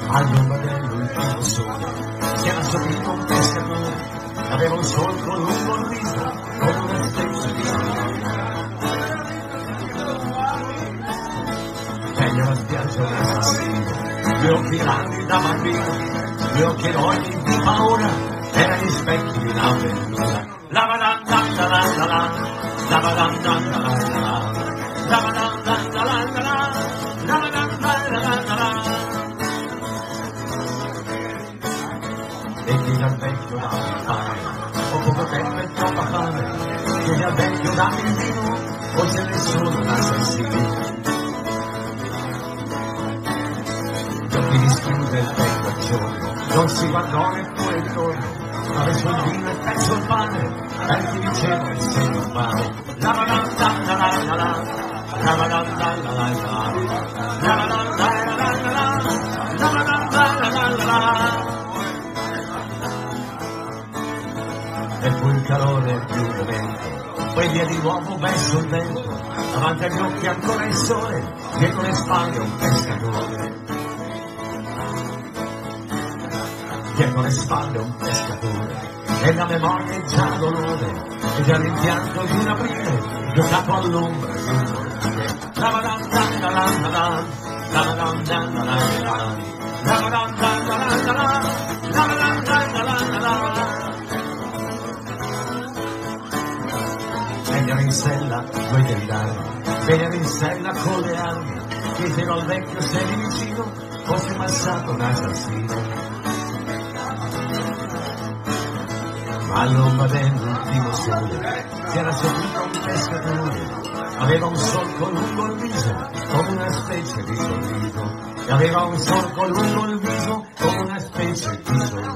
all'ombra dell'ultimo sole si era sopito un pescatore, aveva un solco lungo il viso come una specie di meglio la spiaggia un assassino, gli occhi grandi da bambino, gli occhi enormi di paura, era gli specchi di un'avventura. La badandandandandandà, la badandandandandà, la badandandandandà, la badandandandandà. E chi dal vecchio da fare, o poco tempo e troppa fame, chi dal vecchio da il vino, o ce ne sono un assassino. Gli dischiuse il vecchio al giorno, non si guardò neppure intorno, ma preso il vino e perso il pane, e ti diceva il segno umano. La badandandandandà, la badandandandandà, la badandandandà, la badandandandà. E fu il calore di un momento, poi via di nuovo verso il vento, davanti agli occhi ancora il sole, dietro le spalle un pescatore. Dietro le spalle un pescatore, e la memoria già dolore, e già l'impianto di un aprile, giocato all'ombra di un portale. La badandandandandà, la badandandandandà, la badandandandandà, la badandandandandà. Vennero in sella coi gendarmi, vennero in sella con le armi, chiesero al vecchio se lì vicino fosse passato un assassino. Ma all'ombra dell'ultimo sole si era seduto un pescatore, aveva un solco lungo il viso come una specie di sorriso, e aveva un solco lungo il viso come una specie di sorriso.